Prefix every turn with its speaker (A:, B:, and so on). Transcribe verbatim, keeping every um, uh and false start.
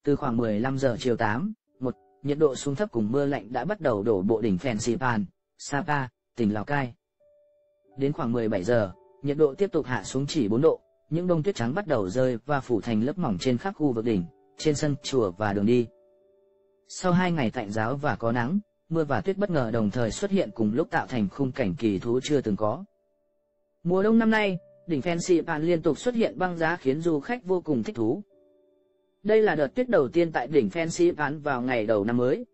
A: Từ khoảng mười lăm giờ chiều tám, một, nhiệt độ xuống thấp cùng mưa lạnh đã bắt đầu đổ bộ đỉnh Phensipan, Sapa, tỉnh Lào Cai. Đến khoảng mười bảy giờ, nhiệt độ tiếp tục hạ xuống chỉ bốn độ, những bông tuyết trắng bắt đầu rơi và phủ thành lớp mỏng trên khắp khu vực đỉnh, trên sân chùa và đường đi. Sau hai ngày tạnh giáo và có nắng, mưa và tuyết bất ngờ đồng thời xuất hiện cùng lúc tạo thành khung cảnh kỳ thú chưa từng có. Mùa đông năm nay, đỉnh Phensipan liên tục xuất hiện băng giá khiến du khách vô cùng thích thú. Đây là đợt tuyết đầu tiên tại đỉnh Phensipan vào ngày đầu năm mới,